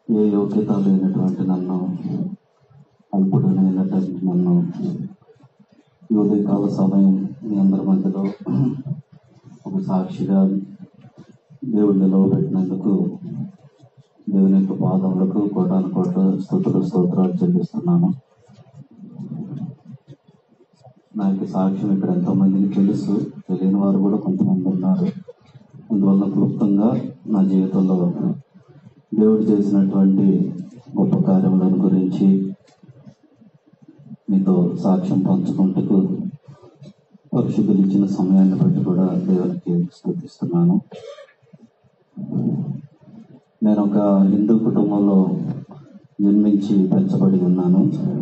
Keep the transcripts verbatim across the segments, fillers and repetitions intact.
ఏ యోగ్యత లేనటువంటి నన్ను, అల్పుడనైనటువంటి నన్ను ఈ ఉదయకాల సమయం మీ అందరి మధ్యలో ఒక సాక్షిగా దేవుడు నిలవబెట్టినందుకు దేవుని యొక్క పాదములకు కోటాను కోట్ల స్తుతులు స్తోత్రాలు చెల్లిస్తున్నాను. నా యొక్క సాక్ష్యం ఇక్కడ ఎంతో మందికి తెలుసు, తెలియని వారు కూడా కొంతమంది ఉన్నారు. అందువల్ల క్లుప్తంగా నా జీవితంలో దేవుడు చేసినటువంటి గొప్ప కార్యములను గురించి మీతో సాక్ష్యం పంచుకుంటూ పరిశుద్ధులు ఇచ్చిన సమయాన్ని బట్టి కూడా దేవునికి స్తుతిస్తున్నాను. నేను ఒక హిందూ కుటుంబంలో జన్మించి పెంచబడి ఉన్నాను.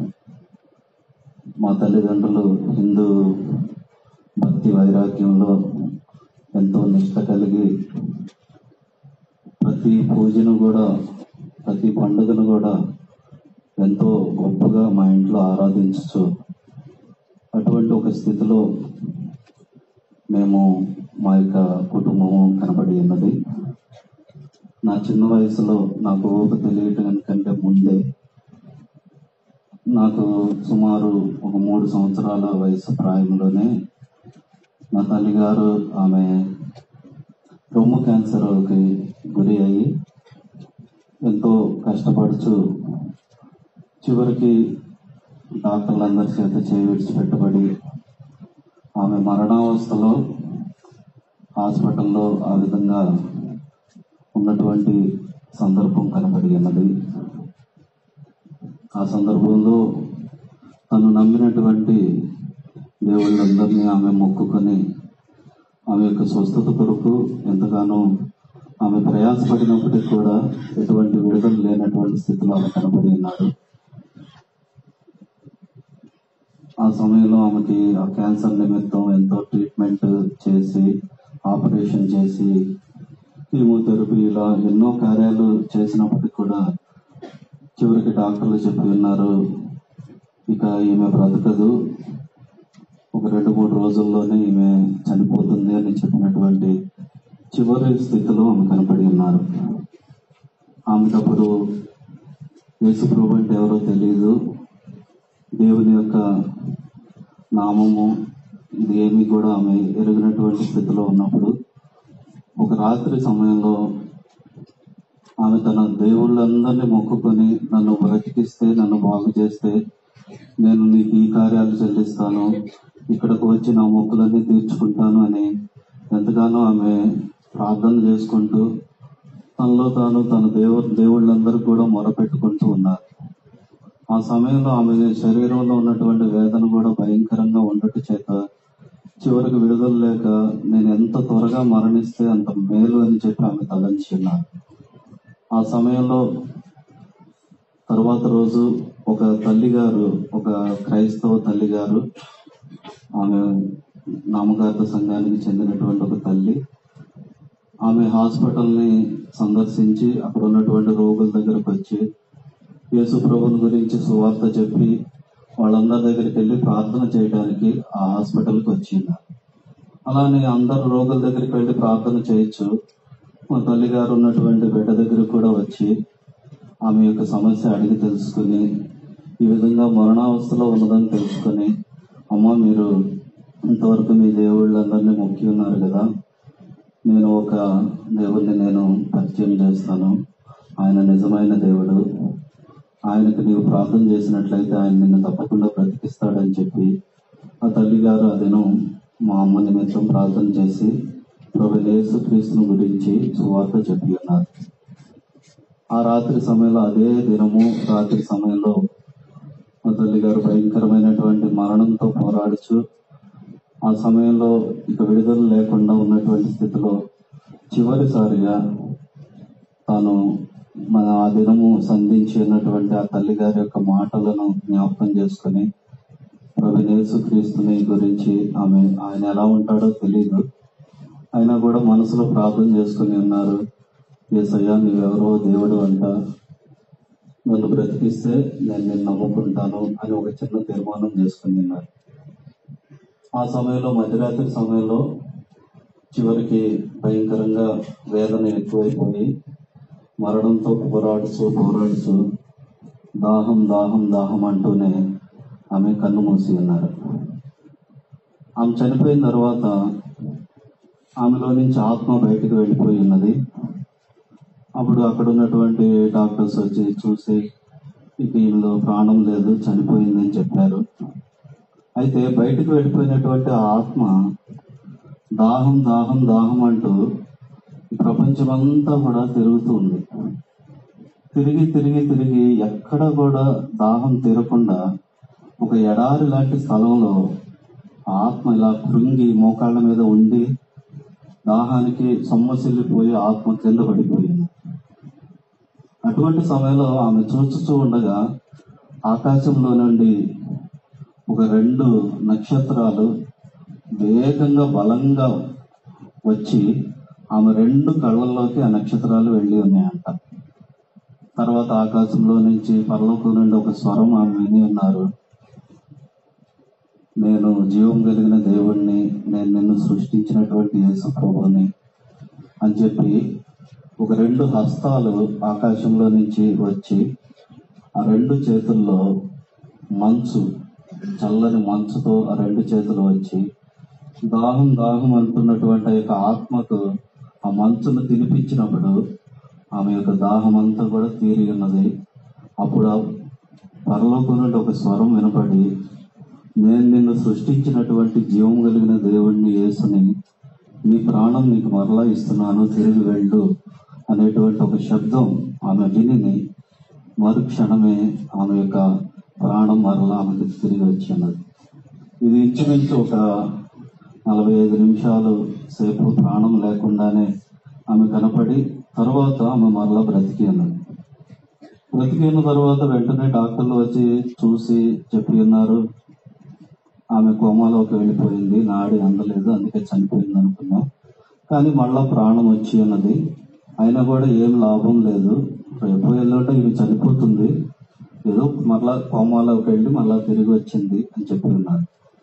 మా తల్లిదండ్రులు హిందూ భక్తి వైరాగ్యంలో ఎంతో నిష్ట కలిగి ప్రతి పూజను కూడా, ప్రతి పండుగను కూడా ఎంతో గొప్పగా మా ఇంట్లో ఆరాధించచ్చు. అటువంటి ఒక స్థితిలో మేము మా యొక్క కుటుంబము కనబడి ఉన్నది. నా చిన్న వయసులో నాకు ఊహ తెలియటం కంటే ముందే, నాకు సుమారు ఒక మూడు సంవత్సరాల వయసు ప్రాయంలోనే మా తల్లిగారు ఆమె రొమ్ము క్యాన్సర్కి గురి అయ్యి ఎంతో కష్టపడుచు చివరికి డాక్టర్లందరి చేత చేయి విడిచిపెట్టబడి ఆమె మరణావస్థలో హాస్పిటల్లో ఆ విధంగా ఉన్నటువంటి సందర్భం కనబడి ఉన్నది. ఆ సందర్భంలో తను నమ్మినటువంటి దేవుళ్ళందరినీ ఆమె మొక్కుకొని ఆమె యొక్క స్వస్థత కొరకు ఎంతగానో ఆమె ప్రయాసపడినప్పటికీ కూడా ఎటువంటి విడుదల లేనటువంటి స్థితిలో ఆమె కనబడి ఉన్నాడు. ఆ సమయంలో ఆమెకి ఆ క్యాన్సర్ నిమిత్తం ఎంతో ట్రీట్మెంట్ చేసి, ఆపరేషన్ చేసి, కీమోథెరపీ, ఇలా ఎన్నో కార్యాలు చేసినప్పటికీ కూడా చివరికి డాక్టర్లు చెప్పి ఉన్నారు, ఇక ఈమె బ్రతకదు, ఒక రెండు మూడు రోజుల్లోనే ఈమె చనిపోతుంది అని చెప్పినటువంటి చివరి స్థితిలో ఆమె కనపడి ఉన్నారు. ఆమెకప్పుడు యేసు ప్రభువు అంటే ఎవరో తెలియదు, దేవుని యొక్క నామము ఇది ఏమి కూడా ఆమె ఎరిగినటువంటి స్థితిలో ఉన్నప్పుడు ఒక రాత్రి సమయంలో ఆమె తన దేవుళ్ళందరినీ మొక్కుకొని, నన్ను బ్రతికిస్తే, నన్ను బాగు చేస్తే నేను నీకు ఈ కార్యాలు చెల్లిస్తాను, ఇక్కడకు వచ్చి నా మొక్కులన్నీ తీర్చుకుంటాను అని ఎంతగానో ఆమె ప్రార్థన చేసుకుంటూ తనలో తాను తన దేవుడు దేవుళ్ళందరూ కూడా మొరపెట్టుకుంటూ ఉన్నారు. ఆ సమయంలో ఆమె శరీరంలో ఉన్నటువంటి వేదన కూడా భయంకరంగా ఉండటం చేత చివరికి విడుదల లేక నేను ఎంత త్వరగా మరణిస్తే అంత మేలు అని చెప్పి ఆమె తలంచి ఉన్నారు. ఆ సమయంలో తర్వాత రోజు ఒక తల్లిగారు, ఒక క్రైస్తవ తల్లిగారు, ఆమె నామకార్థ సంఘానికి చెందినటువంటి ఒక తల్లి, ఆమె హాస్పిటల్ని సందర్శించి అక్కడ ఉన్నటువంటి రోగుల దగ్గరకు వచ్చి యేసు ప్రభువుని గురించి సువార్త చెప్పి వాళ్ళందరి దగ్గరికి వెళ్ళి ప్రార్థన చేయడానికి ఆ హాస్పిటల్కి వచ్చింది. అలానే అందరు రోగుల దగ్గరికి వెళ్ళి ప్రార్థన చేయొచ్చు, మా తల్లిగారు ఉన్నటువంటి బిడ్డ దగ్గరికి కూడా వచ్చి ఆమె యొక్క సమస్య అడిగి తెలుసుకుని, ఈ విధంగా మరణావస్థలో ఉన్నదని తెలుసుకుని, అమ్మ మీరు ఇంతవరకు మీ దేవుళ్ళందరినీ మొక్కి ఉన్నారు కదా, నేను ఒక దేవుడిని నేను పరిచయం చేస్తాను, ఆయన నిజమైన దేవుడు, ఆయనకు నీవు ప్రార్థన చేసినట్లయితే ఆయన నిన్ను తప్పకుండా బ్రతికిస్తాడని చెప్పి ఆ తల్లిగారు ఆ దినం మా అమ్మ నిమిత్తం ప్రార్థన చేసి ప్రభువైన యేసుక్రీస్తుని గురించి సువార్త చెప్పి ఉన్నారు. ఆ రాత్రి సమయంలో, అదే దినము రాత్రి సమయంలో మా తల్లిగారు భయంకరమైనటువంటి మరణంతో పోరాడుచు ఆ సమయంలో ఇక విడుదల లేకుండా ఉన్నటువంటి స్థితిలో చివరిసారిగా తాను మన ఆ దినము సంధించి ఉన్నటువంటి ఆ తల్లిగారి యొక్క మాటలను జ్ఞాపకం చేసుకుని ప్రభువైన యేసుక్రీస్తుని గురించి ఆమె ఆయన ఎలా ఉంటాడో తెలియదు, అయినా కూడా మనసులో ప్రార్థన చేసుకుని ఉన్నారు, యేసయ్యా నీవెవరో దేవుడు అంట, నన్ను బ్రతికిస్తే నేను నిన్ను నమ్ముకుంటాను అని ఒక చిన్న తీర్మానం చేసుకుని ఉన్నారు. ఆ సమయంలో మధ్యరాత్రి సమయంలో చివరికి భయంకరంగా వేదన ఎక్కువైపోయి మరణంతో పోరాడుతూ పోరాడుతూ దాహం దాహం దాహం అంటూనే ఆమె కన్ను మూసి ఉన్నారు. ఆమె చనిపోయిన తర్వాత ఆమెలో నుంచి ఆత్మ బయటకు వెళ్ళిపోయి ఉన్నది. అప్పుడు అక్కడ ఉన్నటువంటి డాక్టర్స్ వచ్చి చూసి ఇక ఈమెలో ప్రాణం లేదు, చనిపోయిందని చెప్పారు. అయితే బయటకు వెళ్ళిపోయినటువంటి ఆ ఆత్మ దాహం దాహం దాహం అంటూ ప్రపంచమంతా కూడా తిరుగుతూ ఉంది. తిరిగి తిరిగి తిరిగి ఎక్కడ కూడా దాహం తీరకుండా ఒక ఎడారి లాంటి స్థలంలో ఆత్మ ఇలా కృంగి మోకాళ్ళ మీద ఉండి దాహానికి సొమ్మసిల్లిపోయి ఆత్మ కింద పడిపోయింది. అటువంటి సమయంలో ఆమె చూస్తూ ఉండగా ఆకాశంలో నుండి ఒక రెండు నక్షత్రాలు వేగంగా బలంగా వచ్చి ఆమె రెండు కళ్ళల్లోకి ఆ నక్షత్రాలు వెళ్ళి ఉన్నాయంట. తర్వాత ఆకాశంలో నుంచి పరలోకం నుండి ఒక స్వరం ఆమె విని ఉన్నారు, నేను జీవం కలిగిన దేవుణ్ణి, నేను నిన్ను సృష్టించినటువంటి యేసు ప్రభువుని అని చెప్పి ఒక రెండు హస్తాలు ఆకాశంలో నుంచి వచ్చి ఆ రెండు చేతుల్లో మంచు, చల్లని మంచుతో ఆ రెండు చేతులు వచ్చి దాహం దాహం అంటున్నటువంటి యొక్క ఆత్మకు ఆ మంచును తినిపించినప్పుడు ఆమె యొక్క దాహం అంతా కూడా తీరి ఉన్నది. అప్పుడు పరలోకం నుండి ఒక స్వరం వినపడి, నేను నిన్ను సృష్టించినటువంటి జీవం కలిగిన దేవుణ్ణి యేసుని, నీ ప్రాణం నీకు మరలా ఇస్తున్నాను, తిరిగి వెళ్ళు అనేటువంటి ఒక శబ్దం ఆమె విని మరుక్షణమే ఆమె యొక్క ప్రాణం మరలా ఆమెకు తిరిగి వచ్చినది. ఇది ఇంచుమించు ఒక నలభై ఐదు నిమిషాలు సేపు ప్రాణం లేకుండానే ఆమె కనపడి తర్వాత ఆమె మరలా బ్రతికి ఉన్నది. బ్రతికిన తర్వాత వెంటనే డాక్టర్లు వచ్చి చూసి చెప్పి ఉన్నారు, ఆమె కోమాలోకి వెళ్ళిపోయింది, నాడి అందలేదు, అందుకే చనిపోయింది అనుకున్నాం. కానీ మళ్ళా ప్రాణం వచ్చి ఉన్నది, అయినా కూడా ఏం లాభం లేదు, రేపు ఎల్లుంటే ఇవి చనిపోతుంది, ఏదో మళ్ళా కోమాలోకి వెళ్ళి మళ్ళా తిరిగి వచ్చింది అని చెప్పి ఉన్నారు.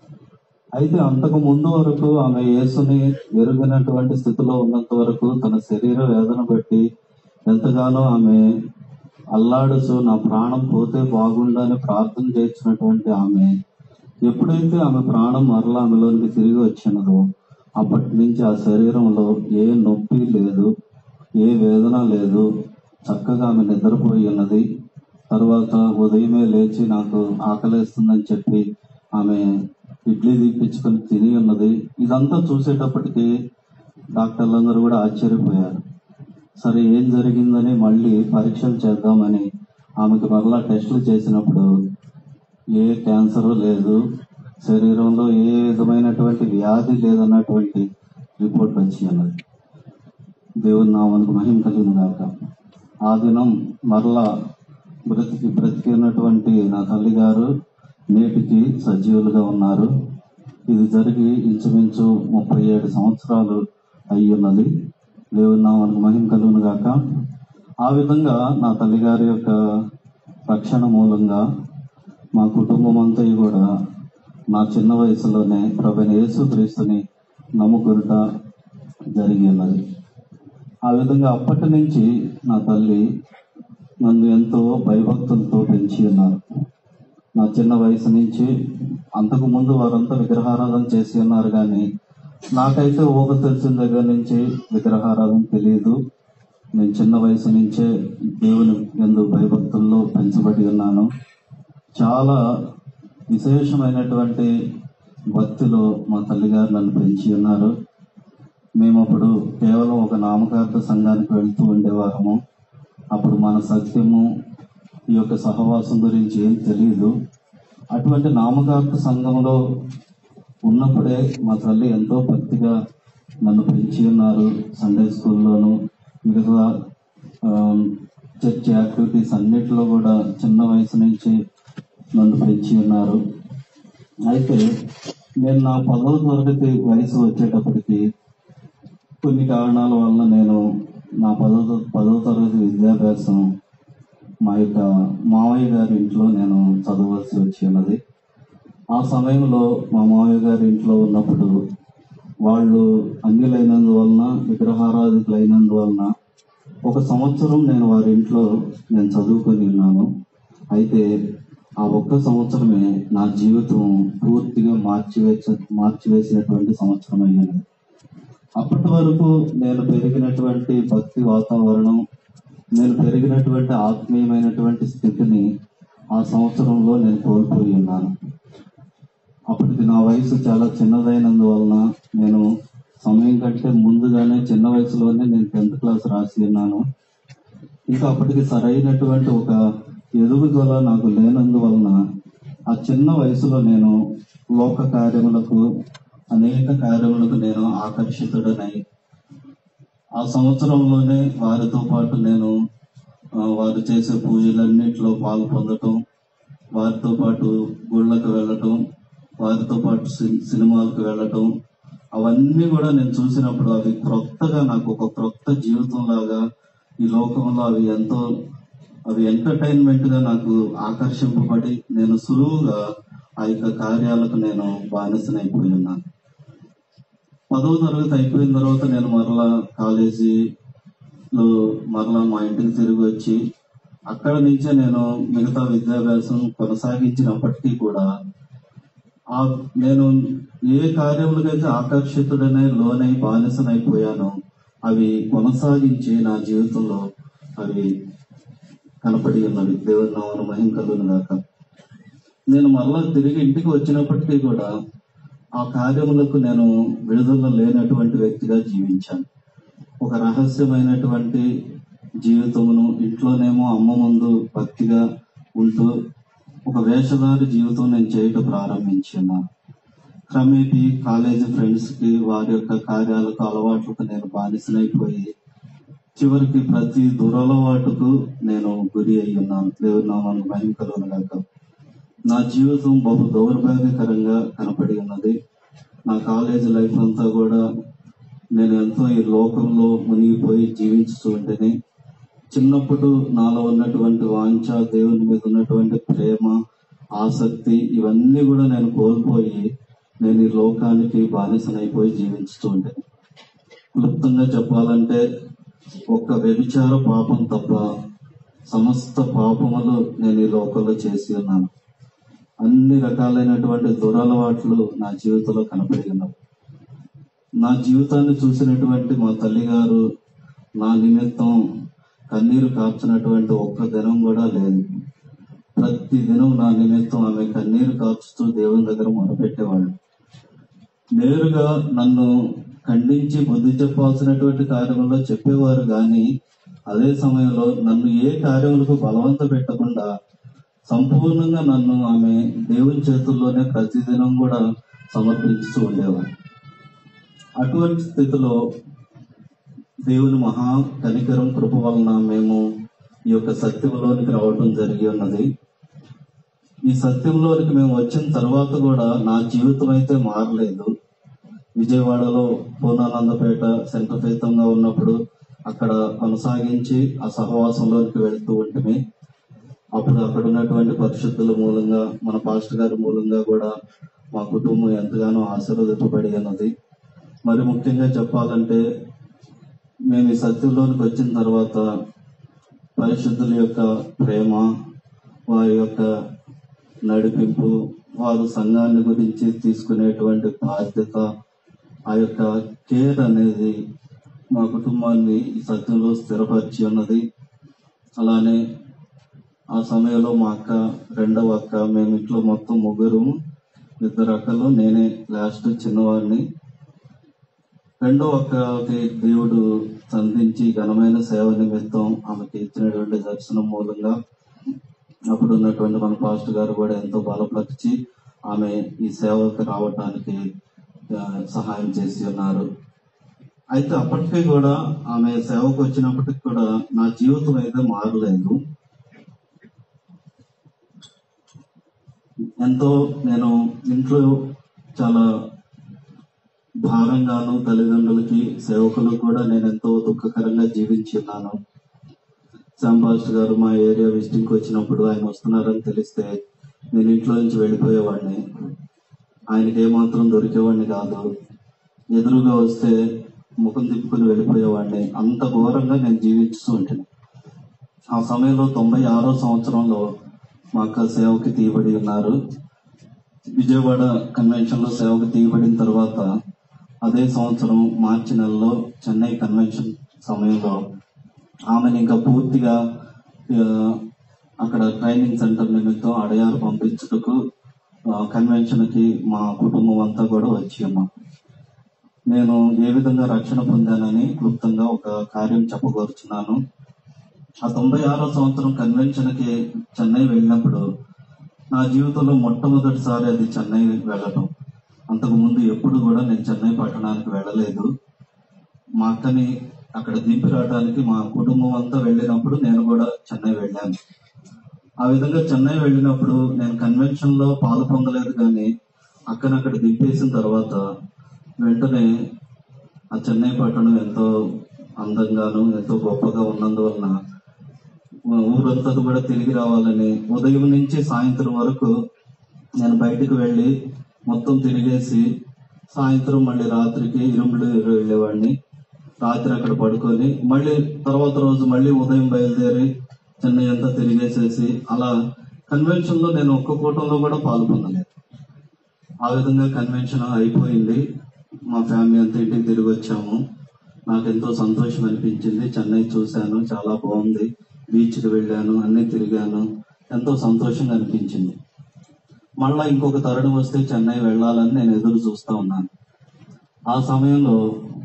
అయితే అంతకు ముందు వరకు ఆమె యేసుని ఎరుగినటువంటి స్థితిలో ఉన్నంత వరకు తన శరీర వేదన బట్టి ఎంతగానో ఆమె అల్లాడుతూ నా ప్రాణం పోతే బాగుండని ప్రార్థన చేసినటువంటి ఆమె ఎప్పుడైతే ఆమె ప్రాణం మరలా ఆమెలోనికి తిరిగి వచ్చినదో అప్పటి నుంచి ఆ శరీరంలో ఏ నొప్పి లేదు, ఏ వేదన లేదు, చక్కగా ఆమె నిద్రపోయి ఉన్నది. తర్వాత ఉదయమే లేచి నాకు ఆకలేస్తుందని చెప్పి ఆమె ఇడ్లీ తీపించుకొని తిని ఉన్నది. ఇదంతా చూసేటప్పటికి డాక్టర్లందరూ కూడా ఆశ్చర్యపోయారు. సరే ఏం జరిగిందని మళ్ళీ పరీక్షలు చేద్దామని ఆమెకు మరలా టెస్టులు చేసినప్పుడు ఏ క్యాన్సర్ లేదు, శరీరంలో ఏ విధమైనటువంటి వ్యాధి లేదన్నటువంటి రిపోర్ట్ వచ్చి అన్నది. దేవుని నామానికి మహిమ కలిగిన గాక. ఆ దినం మరలా బ్రతికి బ్రతికినటువంటి నా తల్లి గారు నేటికి సజీవులుగా ఉన్నారు. ఇది జరిగి ఇంచుమించు ముప్పై ఏడు సంవత్సరాలు అయి ఉన్నది. దేవుని నామానికి మహిమ కలుగును గాక. ఆ విధంగా నా తల్లిగారి యొక్క రక్షణ మూలంగా మా కుటుంబం అంతా కూడా నా చిన్న వయసులోనే ప్రభువైన యేసుక్రీస్తుని నమ్ముకొనుట జరిగి ఉన్నది. ఆ విధంగా అప్పటి నుంచి నా తల్లి నన్ను ఎంతో భయభక్తులతో పెంచి ఉన్నారు. నా చిన్న వయసు నుంచి, అంతకు ముందు వారంతా విగ్రహారాధన చేసి ఉన్నారు, కానీ నాకైతే ఊహ తెలిసిన దగ్గర నుంచి విగ్రహారాధన తెలియదు. నేను చిన్న వయసు నుంచే దేవుని యందు భయభక్తుల్లో పెంచబడి ఉన్నాను. చాలా విశేషమైనటువంటి భక్తిలో మా తల్లిగారు నన్ను పెంచి ఉన్నారు. మేము అప్పుడు కేవలం ఒక నామకార్థ సంఘానికి వెళ్తూ ఉండేవారము. అప్పుడు మన సత్యము, ఈ యొక్క సహవాసం గురించి ఏం తెలియదు. అటువంటి నామకార్థ సంఘంలో ఉన్నప్పుడే మా తల్లి ఎంతో భక్తిగా నన్ను పెంచి ఉన్నారు. సండే స్కూల్లోను మిగతా చర్చ్ యాక్టివిటీస్ అన్నిటిలో కూడా చిన్న వయసు నుంచి నన్ను పెంచి ఉన్నారు. అయితే నేను నా పదవ తరగతి వయసు వచ్చేటప్పటికి కొన్ని కారణాల వల్ల నేను నా పదవ పదవ తరగతి విద్యాభ్యాసం మా యొక్క మావయ్య గారి ఇంట్లో నేను చదవలసి వచ్చి ఉన్నది. ఆ సమయంలో మా మావయ్య గారి ఇంట్లో ఉన్నప్పుడు వాళ్ళు అన్యులైనందువలన, విగ్రహారాధికులైనందువలన ఒక సంవత్సరం నేను వారి ఇంట్లో నేను చదువుకొని ఉన్నాను. అయితే ఆ ఒక్క సంవత్సరమే నా జీవితం పూర్తిగా మార్చివేస మార్చివేసినటువంటి సంవత్సరం అయ్యింది. అప్పటి వరకు నేను పెరిగినటువంటి భక్తి వాతావరణం, నేను పెరిగినటువంటి ఆత్మీయమైనటువంటి స్థితిని ఆ సంవత్సరంలో నేను కోల్పోయి ఉన్నాను. అప్పటికి నా వయసు చాలా చిన్నదైనందువలన నేను సమయం కంటే ముందుగానే చిన్న వయసులోనే నేను టెన్త్ క్లాస్ రాసి ఉన్నాను. ఇంకా అప్పటికి సరైనటువంటి ఒక ఎదుగుదల నాకు లేనందువలన ఆ చిన్న వయసులో నేను లోక కార్యములకు, అనేక కార్యములకు నేను ఆకర్షితుడనై ఆ సంవత్సరంలోనే వారితో పాటు నేను వారు చేసే పూజలన్నింటిలో పాలు పొందటం, వారితో పాటు గుళ్ళకు వెళ్ళటం, వారితో పాటు సినిమాలకు వెళ్ళటం, అవన్నీ కూడా నేను చూసినప్పుడు అవి క్రొత్తగా, నాకు ఒక క్రొత్త జీవితం లాగా ఈ లోకంలో అవి ఎంతో అవి ఎంటర్టైన్మెంట్ గా నాకు ఆకర్షింపబడి నేను సులువుగా ఆ యొక్క కార్యాలకు నేను బానిసనైపోయి ఉన్నాను. పదవ తరగతి అయిపోయిన తర్వాత నేను మరలా కాలేజీలో మరలా మా ఇంటికి తిరిగి వచ్చి అక్కడ నుంచే నేను మిగతా విద్యాభ్యాసం కొనసాగించినప్పటికీ కూడా ఆ నేను ఏ కార్యములకైతే ఆకర్షితుడనే లోనై బానిసనైపోయానో అవి కొనసాగించి నా జీవితంలో అవి కనపడి ఉన్నవి. దేవుని నామమున మహిమ కలుగును గాక. నేను మరలా తిరిగి ఇంటికి వచ్చినప్పటికీ కూడా ఆ కార్యములకు నేను విడుదల లేనటువంటి వ్యక్తిగా జీవించాను. ఒక రహస్యమైనటువంటి జీవితమును, ఇంట్లోనేమో అమ్మ ముందు భక్తిగా ఉంటూ ఒక వేషధారి జీవితం నేను చేయటం ప్రారంభించున్నాను. క్రమేపీ కాలేజీ ఫ్రెండ్స్ కి, వారి యొక్క కార్యాలకు, అలవాట్లకు నేను బానిసనైపోయి చివరికి ప్రతి దురలవాటుకు నేను గురి అయి ఉన్నాను. దేవుని నామమున మహిమ కలుగును గాక. నా జీవితం బహు దౌర్భాగ్యకరంగా కనపడి ఉన్నది. నా కాలేజీ లైఫ్ అంతా కూడా నేను ఎంతో ఈ లోకంలో మునిగిపోయి జీవించుతూ ఉంటేనే చిన్నప్పుడు నాలో ఉన్నటువంటి వాంఛ, దేవుని మీద ఉన్నటువంటి ప్రేమ, ఆసక్తి ఇవన్నీ కూడా నేను కోల్పోయి నేను ఈ లోకానికి బానిసనైపోయి జీవించుతూ ఉంటాను. క్లుప్తంగా చెప్పాలంటే ఒక్క వ్యభిచార పాపం తప్ప సమస్త పాపములు నేను ఈ లోకంలో చేసి ఉన్నాను. అన్ని రకాలైనటువంటి దురలవాట్లు నా జీవితంలో కనపడి ఉన్నవి. నా జీవితాన్ని చూసినటువంటి మా తల్లి గారు నా నిమిత్తం కన్నీరు కార్చినటువంటి ఒక్క దినం కూడా లేదు. ప్రతి దినం నా నిమిత్తం ఆమె కన్నీరు కార్చుతూ దేవుని దగ్గర మొరపెట్టేవాళ్ళు. నేరుగా నన్ను ఖండించి బుద్ధి చెప్పాల్సినటువంటి కార్యముల్లో చెప్పేవారు, కానీ అదే సమయంలో నన్ను ఏ కార్యములకు బలవంత పెట్టకుండా సంపూర్ణంగా నన్ను ఆమె దేవుని చేతుల్లోనే ప్రతిదినం కూడా సమర్పించుతూ ఉండేవారు. అటువంటి స్థితిలో దేవుని మహా కనికరం, కృప వలన మేము ఈ యొక్క సత్యంలోనికి రావటం జరిగి ఉన్నది. ఈ సత్యంలోనికి మేము వచ్చిన తర్వాత కూడా నా జీవితం అయితే మారలేదు. విజయవాడలో పూర్ణానందపేట సెంటర్ ఫలితంగా ఉన్నప్పుడు అక్కడ కొనసాగించి ఆ సహవాసంలోనికి వెళుతూ ఉంటుంది. అప్పుడు అక్కడ ఉన్నటువంటి పరిశుద్ధుల మూలంగా, మన పాస్టర్ గారి మూలంగా కూడా మా కుటుంబం ఎంతగానో ఆశీర్వదింపబడి ఉన్నది. మరి ముఖ్యంగా చెప్పాలంటే మేము ఈ సత్యంలోనికి వచ్చిన తర్వాత పరిశుద్ధుల యొక్క ప్రేమ, వారి యొక్క నడిపింపు, వారు సంఘాన్ని గురించి తీసుకునేటువంటి బాధ్యత, ఆ యొక్క కేర్ అనేది మా కుటుంబాన్ని ఈ సత్యంలో స్థిరపరిచి ఉన్నది. అలానే ఆ సమయంలో మా అక్క, రెండవ అక్క, మేము ఇంట్లో మొత్తం ముగ్గురు, ఇద్దరు అక్కలు, నేనే లాస్ట్ చిన్నవాడిని. రెండో అక్కకి దేవుడు సంధించి ఘనమైన సేవ నిమిత్తం ఆమెకి ఇచ్చినటువంటి దర్శనం మూలంగా అప్పుడు ఉన్నటువంటి మన పాస్టర్ గారు కూడా ఎంతో బలపరిచి ఆమె ఈ సేవకు రావటానికి సహాయం చేసి ఉన్నారు. అయితే అప్పటికీ కూడా ఆమె సేవకు వచ్చినప్పటికి కూడా నా జీవితం అయితే మారలేదు. ఎంతో నేను ఇంట్లో చాలా భారంగాను, తల్లిదండ్రులకి, సేవకులకు కూడా నేను ఎంతో దుఃఖకరంగా జీవించి ఉన్నాను. శ్యామ్ పాస్టర్ గారు మా ఏరియా విజిటింగ్ కి వచ్చినప్పుడు ఆయన వస్తున్నారని తెలిస్తే నేను ఇంట్లో నుంచి వెళ్ళిపోయేవాడిని. ఆయనకి ఏమాత్రం దొరికేవాడిని కాదు. ఎదురుగా వస్తే ముఖం తిప్పుకుని వెళ్ళిపోయేవాడిని. అంత ఘోరంగా నేను జీవిస్తూ ఉంటాను. ఆ సమయంలో తొంభై ఆరో సంవత్సరంలో మా అక్క సేవకి తీయబడి ఉన్నారు. విజయవాడ కన్వెన్షన్ లో సేవకు తీయబడిన తర్వాత అదే సంవత్సరం మార్చి నెలలో చెన్నై కన్వెన్షన్ సమయంలో ఆమెను ఇంకా పూర్తిగా అక్కడ ట్రైనింగ్ సెంటర్ నిమిత్తం అడయారు పంపించుటకు కన్వెన్షన్ కి మా కుటుంబం అంతా కూడా వచ్చి ఉన్నాం. నేను ఏ విధంగా రక్షణ పొందానని క్లుప్తంగా ఒక కార్యం చెప్పగోరుచున్నాను. ఆ తొంభై ఆరో సంవత్సరం కన్వెన్షన్ కి చెన్నై వెళ్ళినప్పుడు నా జీవితంలో మొట్టమొదటిసారి అది చెన్నై వెళ్ళటం. అంతకు ముందు ఎప్పుడు కూడా నేను చెన్నై పట్టణానికి వెళ్ళలేదు. మా అక్కని అక్కడ దింపి రావడానికి మా కుటుంబం అంతా వెళ్ళినప్పుడు నేను కూడా చెన్నై వెళ్ళాను. ఆ విధంగా చెన్నై వెళ్ళినప్పుడు నేను కన్వెన్షన్ లో పాలు పొందలేదు, కానీ అక్కని అక్కడ దింపేసిన తర్వాత వెంటనే ఆ చెన్నై పట్టణం ఎంతో అందంగాను ఎంతో గొప్పగా ఉన్నందువలన ఊరంతా కూడా తిరిగి రావాలని ఉదయం నుంచి సాయంత్రం వరకు నేను బయటకు వెళ్ళి మొత్తం తిరిగేసి సాయంత్రం మళ్ళీ రాత్రికి ఇరుములు వెళ్ళేవాడిని. రాత్రి అక్కడ పడుకొని మళ్ళీ తర్వాత రోజు మళ్ళీ ఉదయం బయలుదేరి చెన్నై అంతా తిరిగేసేసి అలా కన్వెన్షన్ లో నేను ఒక్క కూటంలో కూడా పాల్గొనలేదు. ఆ విధంగా కన్వెన్షన్ అయిపోయింది. మా ఫ్యామిలీ అంతా ఇంటికి తిరిగి వచ్చాము. నాకు ఎంతో సంతోషం అనిపించింది. చెన్నై చూశాను, చాలా బాగుంది. బీచ్కి వెళ్ళాను, అన్ని తిరిగాను, ఎంతో సంతోషంగా అనిపించింది. మళ్ళా ఇంకొక తరుణం వస్తే చెన్నై వెళ్ళాలని నేను ఎదురు చూస్తా ఉన్నాను. ఆ సమయంలో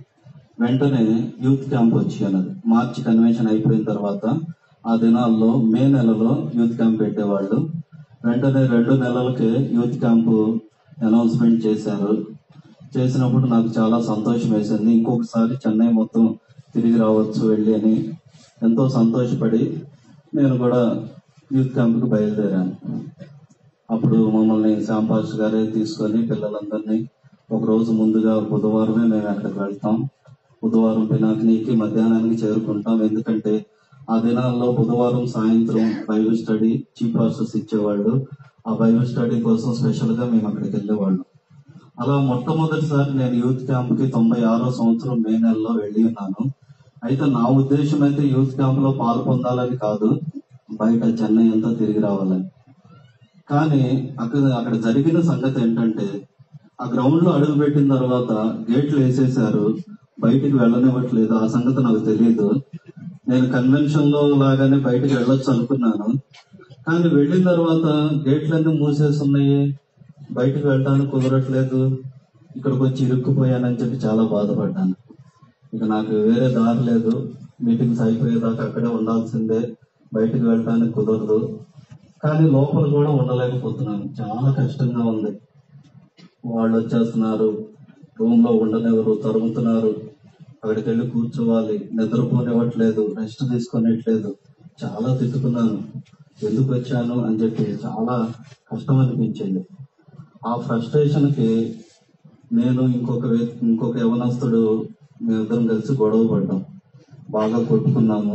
వెంటనే యూత్ క్యాంప్ వచ్చేది. మార్చి కన్వెన్షన్ అయిపోయిన తర్వాత ఆ దినాల్లో మే నెలలో యూత్ క్యాంప్ పెట్టేవాళ్ళు. వెంటనే రెండు నెలలకే యూత్ క్యాంపు అనౌన్స్మెంట్ చేశారు. చేసినప్పుడు నాకు చాలా సంతోషం వేసింది. ఇంకొకసారి చెన్నై మొత్తం తిరిగి రావచ్చు వెళ్ళి అని ఎంతో సంతోషపడి నేను కూడా యూత్ క్యాంప్కి బయలుదేరాను. అప్పుడు మమ్మల్ని శ్యాంపాస్ గారే తీసుకొని పిల్లలందరినీ ఒక రోజు ముందుగా బుధవారమే మేము అక్కడికి వెళ్తాం. బుధవారం పినాకినీకి మధ్యాహ్నానికి చేరుకుంటాం. ఎందుకంటే ఆ దినాల్లో బుధవారం సాయంత్రం బైబిల్ స్టడీ చీఫ్ పాస్టర్స్ ఇచ్చేవాళ్ళు. ఆ బైబిల్ స్టడీ కోసం స్పెషల్ గా మేము అక్కడికి వెళ్ళేవాళ్ళం. అలా మొట్టమొదటిసారి నేను యూత్ క్యాంప్ కి తొంభై ఆరో సంవత్సరం మే నెలలో వెళ్ళి ఉన్నాను. అయితే నా ఉద్దేశం అయితే యూత్ క్యాంప్ లో పాలు పొందాలని కాదు, బయట చెన్నై అంతా తిరిగి రావాలని. కానీ అక్కడ అక్కడ జరిగిన సంగతి ఏంటంటే ఆ గ్రౌండ్ లో అడుగు పెట్టిన తర్వాత గేట్లు వేసేసారు, బయటికి వెళ్ళనివ్వట్లేదు. ఆ సంగతి నాకు తెలియదు. నేను కన్వెన్షన్ లో లాగానే బయటకు వెళ్ళొచ్చు అనుకున్నాను. కానీ వెళ్ళిన తర్వాత గేట్లన్నీ మూసేస్తున్నాయి, బయటకు వెళ్ళడానికి కుదరట్లేదు. ఇక్కడికి వచ్చి ఇరుక్కుపోయానని చెప్పి చాలా బాధపడ్డాను. ఇక నాకు వేరే దారి లేదు, మీటింగ్స్ అయిపోయేదాకా అక్కడే ఉండాల్సిందే, బయటకు వెళ్ళడానికి కుదరదు. కానీ లోపల కూడా ఉండలేకపోతున్నాను, చాలా కష్టంగా ఉంది. వాళ్ళు వచ్చేస్తున్నారు, రూమ్ లో ఉండనివ్వరు, తరుముతున్నారు. అక్కడికి వెళ్ళి కూర్చోవాలి, నిద్రపోనివ్వట్లేదు, రెస్ట్ తీసుకునేట్లేదు. చాలా తిట్టుకున్నాను, ఎందుకు వచ్చాను అని చెప్పి చాలా కష్టం అనిపించింది. ఆ ఫ్రస్ట్రేషన్ కి నేను ఇంకొక ఇంకొక యవనస్తుడు మేమిద్దరం కలిసి గొడవ పడ్డాం, బాగా కొట్టుకున్నాము.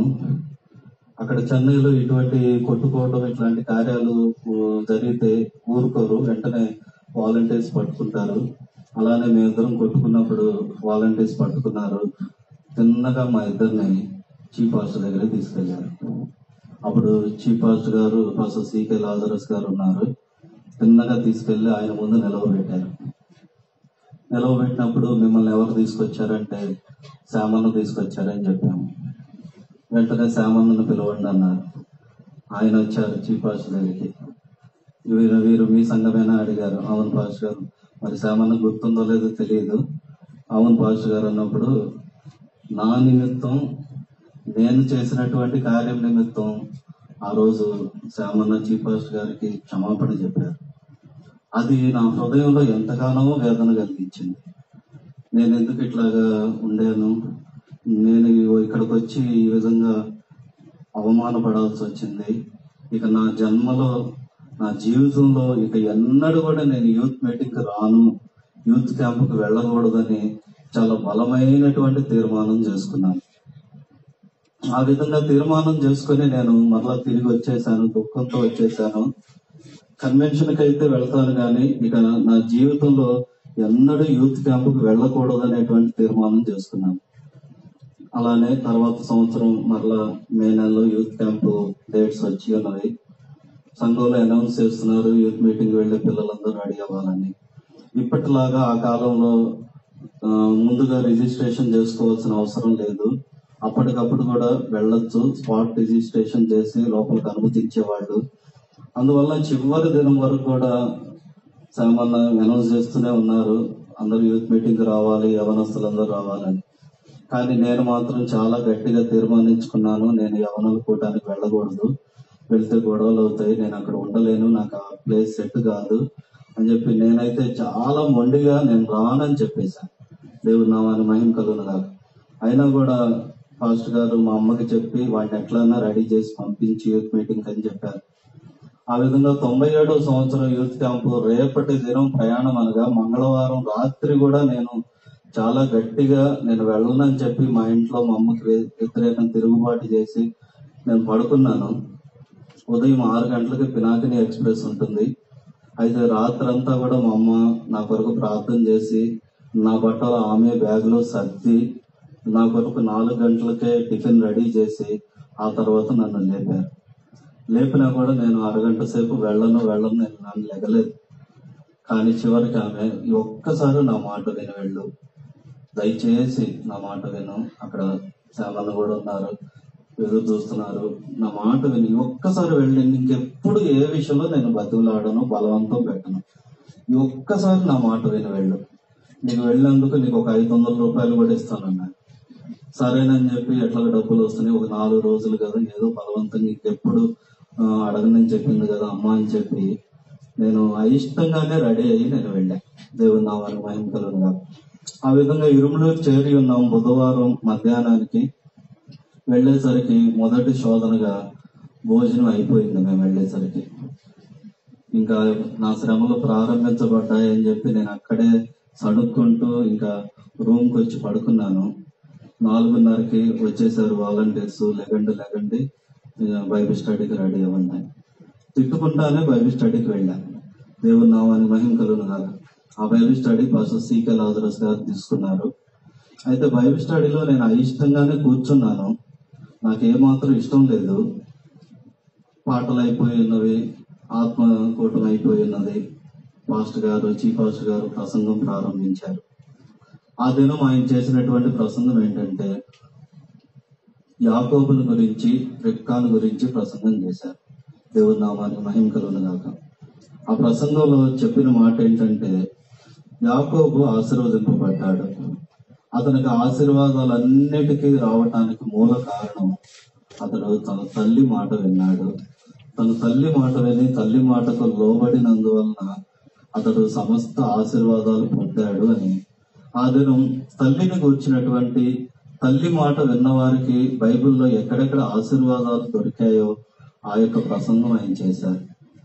అక్కడ చెన్నైలో ఇటువంటి కొట్టుకోవడం ఇట్లాంటి కార్యాలు జరిగితే ఊరుకోరు, వెంటనే వాలంటీర్స్ పట్టుకుంటారు. అలానే మేమిద్దరం కొట్టుకున్నప్పుడు వాలంటీర్స్ పట్టుకున్నారు. తిన్నగా మా ఇద్దరిని చీఫ్ పాస్టర్ దగ్గర తీసుకెళ్లారు. అప్పుడు చీఫ్ పాస్టర్ గారు పాస్టర్ సికే లాజరస్ గారు ఉన్నారు. తిన్నగా తీసుకెళ్లి ఆయన ముందు నిలవబెట్టారు. నిలవబెట్టినప్పుడు మిమ్మల్ని ఎవరు తీసుకొచ్చారంటే శ్యామను తీసుకొచ్చారని చెప్పాము. వెంటనే శ్యామను పిలవండి అన్నారు. ఆయన వచ్చారు చీఫ్ పాస్టర్ దగ్గరికి. వీరు వీరు మీ సంఘమేనా అడిగారు. అవును పాస్టర్ గారు. మరి శ్యామను గుర్తుందో లేదో తెలియదు. అవును పాస్టర్ గారు అన్నప్పుడు నా నిమిత్తం నేను చేసినటువంటి కార్యం నిమిత్తం ఆ రోజు శ్యామన్న చీఫ్ పాస్టర్ గారికి క్షమాపణ చెప్పారు. అది నా హృదయంలో ఎంతగానో వేదన కలిగించింది. నేను ఎందుకు ఇట్లాగా ఉండాను, నేను ఇక్కడికి వచ్చి ఈ విధంగా అవమానపడాల్సి వచ్చింది. ఇక నా జన్మలో నా జీవితంలో ఇక ఎన్నడూ కూడా నేను యూత్ మీటింగ్ కి రాను, యూత్ క్యాంపుకి వెళ్ళకూడదని చాలా బలమైనటువంటి తీర్మానం చేసుకున్నాను. ఆ విధంగా తీర్మానం చేసుకుని నేను మరలా తిరిగి వచ్చేసాను, దుఃఖంతో వచ్చేసాను. కన్వెన్షన్ కి అయితే వెళ్తాను కానీ ఇక నా జీవితంలో ఎన్నడూ యూత్ క్యాంపుకి వెళ్ళకూడదు అనేటువంటి తీర్మానం చేసుకున్నాను. అలానే తర్వాత సంవత్సరం మరలా మే నెలలో యూత్ క్యాంపు డేట్స్ వచ్చి ఉన్నవి. సంఘంలో అనౌన్స్ చేస్తున్నారు యూత్ మీటింగ్ వెళ్లే పిల్లలందరూ రెడీ అవ్వాలని. ఇప్పటిలాగా ఆ కాలంలో ఆ, ముందుగా రిజిస్ట్రేషన్ చేసుకోవాల్సిన అవసరం లేదు. అప్పటికప్పుడు కూడా వెళ్ళొచ్చు, స్పాట్ రిజిస్ట్రేషన్ చేసి లోపలికి అనుమతించేవాళ్ళు. అందువల్ల చివరి దినం వరకు కూడా సామాన్య అనౌన్స్ చేస్తూనే ఉన్నారు అందరూ యూత్ మీటింగ్ రావాలి, యవనస్తులందరూ రావాలని. కానీ నేను మాత్రం చాలా గట్టిగా తీర్మానించుకున్నాను, నేను యవనల కూటానికి వెళ్ళకూడదు, వెళ్తే గొడవలు అవుతాయి, నేను అక్కడ ఉండలేను, నాకు ఆ ప్లేస్ సెట్ కాదు అని చెప్పి నేనైతే చాలా మొండిగా నేను రానని చెప్పేశాను. దేవుడు నామాన్ని మహిమ కలుగునుగా. అయినా కూడా పాస్టర్ గారు మా అమ్మకి చెప్పి వాటిని ఎట్లన్నా రెడీ చేసి పంపించి యూత్ మీటింగ్ అని చెప్పారు. ఆ విధంగా తొంభై ఏడవ సంవత్సరం యూత్ క్యాంపు రేపటి దినం ప్రయాణం అనగా మంగళవారం రాత్రి కూడా నేను చాలా గట్టిగా నేను వెళ్ళనని చెప్పి మా ఇంట్లో మా అమ్మకి వ్యతిరేకం తిరుగుబాటు చేసి నేను పడుకున్నాను. ఉదయం ఆరు గంటలకి పినాకిని ఎక్స్ప్రెస్ ఉంటుంది. అయితే రాత్రంతా కూడా మా అమ్మ నా కొరకు ప్రార్థన చేసి నా బట్టలు ఆమె బ్యాగ్లో సర్ది నా కొరకు నాలుగు గంటలకే టిఫిన్ రెడీ చేసి ఆ తర్వాత నన్ను లేపారు. లేపినా కూడా నేను అరగంట సేపు వెళ్ళను వెళ్ళను నేను నన్ను లెగలేదు. కానీ చివరికి ఆమె ఈ ఒక్కసారి నా మాట విని వెళ్ళు, దయచేసి నా మాట విను, అక్కడ చాలా కూడా ఉన్నారు ఎదురు చూస్తున్నారు, నా మాట విని ఒక్కసారి వెళ్ళి ఇంకెప్పుడు ఏ విషయంలో నేను బతుకులాడను, బలవంతం పెట్టను, ఈ ఒక్కసారి నా మాట విని వెళ్ళు, నీకు వెళ్ళినందుకు నీకు ఒక ఐదు వందల రూపాయలు కూడా ఇస్తానన్నా. సరేనని చెప్పి ఎట్లా డబ్బులు వస్తున్నాయి, ఒక నాలుగు రోజులు కదా ఏదో బలవంతంగా ఇంకెప్పుడు అడగనని చెప్పింది కదా అమ్మ అని చెప్పి నేను అయిష్టంగానే రెడీ అయ్యి నేను వెళ్ళా. దేవుని నామానికి మహిమ కలుగునుగా. ఆ విధంగా ఇరుములూరు చేరి ఉన్నాం. బుధవారం మధ్యాహ్నానికి వెళ్ళేసరికి మొదటి శోధనగా భోజనం అయిపోయింది. మేము వెళ్ళేసరికి ఇంకా నా శ్రమలు ప్రారంభించబడ్డాయని చెప్పి నేను అక్కడే సడుక్కుంటూ ఇంకా రూమ్ కి వచ్చి పడుకున్నాను. నాలుగున్నరకి వచ్చేసారు వాలంటీర్స్, లెగండి లెగండి బైబిల్ స్టడీకి రెడీ అవ్వండి. తిట్టుకుంటానే బైబిల్ స్టడీకి వెళ్ళాను. దేవుని నామానికి మహిమ కలుగును కాదు. ఆ Bible study pastor C K Lazarus గారు తీసుకున్నారు. అయితే బైబిల్ స్టడీలో నేను అయిష్టంగానే కూర్చున్నాను. నాకు ఏమాత్రం ఇష్టం లేదు. పాటలు అయిపోయి ఉన్నవి, ఆత్మ కూటం అయిపోయి ఉన్నది. పాస్టర్ గారు చీఫ్ పాస్టర్ గారు ప్రసంగం ప్రారంభించారు. ఆ దినం ఆయన చేసినటువంటి ప్రసంగం ఏంటంటే యాకోబుల గురించి, రెబ్కాను గురించి ప్రసంగం చేశారు. దేవుని నామానికి మహిమ కలుగును గాక. ఆ ప్రసంగంలో చెప్పిన మాట ఏంటంటే యాకోబు ఆశీర్వదింపబడ్డాడు. అతనికి ఆశీర్వాదాలన్నిటికీ రావటానికి మూల కారణం అతడు తన తల్లి మాట విన్నాడు. తన తల్లి మాట విని తల్లి మాటకు లోబడినందువలన అతడు సమస్త ఆశీర్వాదాలు పొందాడు అని. ఆ దినం తల్లిని కూర్చున్నటువంటి తల్లి మాట విన్న వారికి బైబిల్లో ఎక్కడెక్కడ ఆశీర్వాదాలు దొరికాయో ఆ యొక్క ప్రసంగం ఆయన చేశారు.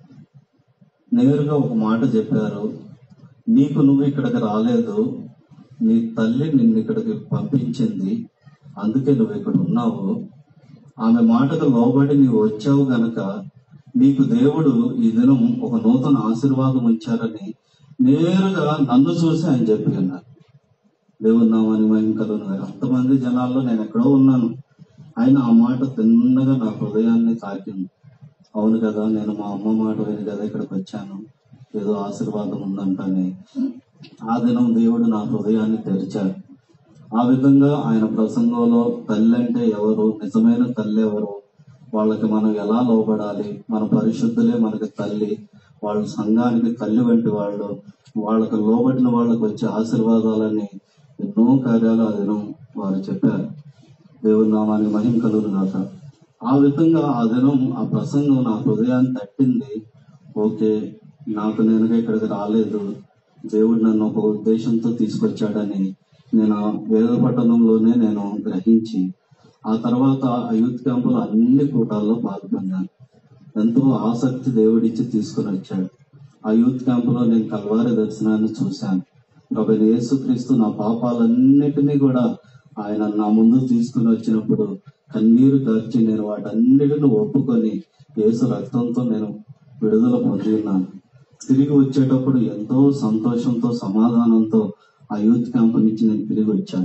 నేరుగా ఒక మాట చెప్పారు, నీకు నువ్వు ఇక్కడికి రాలేదు, నీ తల్లి నిన్ను ఇక్కడికి పంపించింది, అందుకే నువ్వు ఇక్కడ ఉన్నావు. ఆమె మాటకు లోబడి నీవు వచ్చావు గనక నీకు దేవుడు ఈ దినం ఒక నూతన ఆశీర్వాదం ఉంచారని నేరుగా నన్ను చూసి ఆయన చెప్పి ఉన్నారు. దేవుని నామాన్ని మహిమ కలుగును. అంతమంది జనాల్లో నేను ఎక్కడో ఉన్నాను, ఆయన ఆ మాట తిన్నగా నా హృదయాన్ని తాకింది. అవును కదా, నేను మా అమ్మ మాట విని కదా ఇక్కడికి వచ్చాను, ఏదో ఆశీర్వాదం ఉందంటానే. ఆ దినం దేవుడు నా హృదయాన్ని తెరిచాడు. ఆ విధంగా ఆయన ప్రసంగంలో తల్లి అంటే ఎవరు, నిజమైన తల్లి ఎవరు, వాళ్ళకి మనం ఎలా లోబడాలి, మన పరిశుద్ధులే మనకి తల్లి, వాళ్ళ సంఘానికి తల్లి వంటి వాళ్ళు, వాళ్ళకి లోబడిన వాళ్ళకి వచ్చే ఆశీర్వాదాలని ఎన్నో కార్యాలు ఆ దినం వారు చెప్పారు. దేవుని నామానికి మహిమ కలుగును గాక. ఆ విధంగా ఆ దినం ఆ ప్రసంగం నా హృదయాన్ని తట్టింది. ఓకే, నాకు నేనుగా ఇక్కడికి రాలేదు, దేవుడు నన్ను ఒక ఉద్దేశంతో తీసుకొచ్చాడని నేను ఆ వేద పట్టణంలోనే నేను గ్రహించి ఆ తర్వాత ఆ యూత్ క్యాంపులో అన్ని కూటాల్లో పాల్గొన్నాను. ఎంతో ఆసక్తి దేవుడిచ్చి తీసుకుని వచ్చాడు. ఆ యూత్ క్యాంపులో నేను కల్వారి దర్శనాన్ని చూశాను. కాబట్టి యేసుక్రీస్తు నా పాపాలన్నిటినీ కూడా ఆయన నా ముందు తీసుకుని వచ్చినప్పుడు కన్నీరు కార్చి నేను వాటన్నిటిని ఒప్పుకొని యేసు రక్తంతో నేను విడుదల పొంది ఉన్నాను. తిరిగి వచ్చేటప్పుడు ఎంతో సంతోషంతో సమాధానంతో ఆ యూత్ క్యాంప్ నుంచి నేను తిరిగి వచ్చాను.